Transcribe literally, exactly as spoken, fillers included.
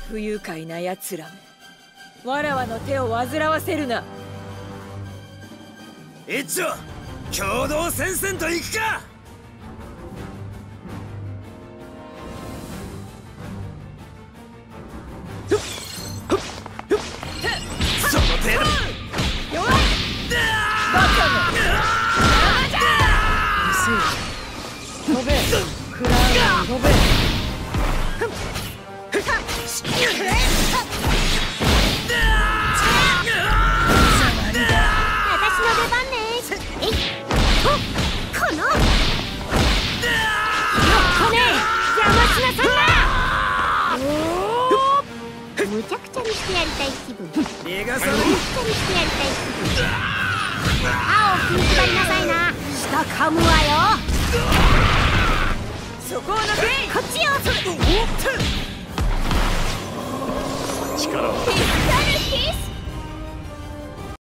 不愉快なやつらめ、わらわの手を煩わせるな。 一丁共同戦線と行くか。その程度。 弱いバカめ。邪魔じゃ。飛べクラウン飛べ。 むちゃくちゃにしてやりたい気分。むちゃくちゃにしてやりたい気分。歯を食いしばりなさいな。舌噛むわよ。 そこを抜け。 こっちよ。 力を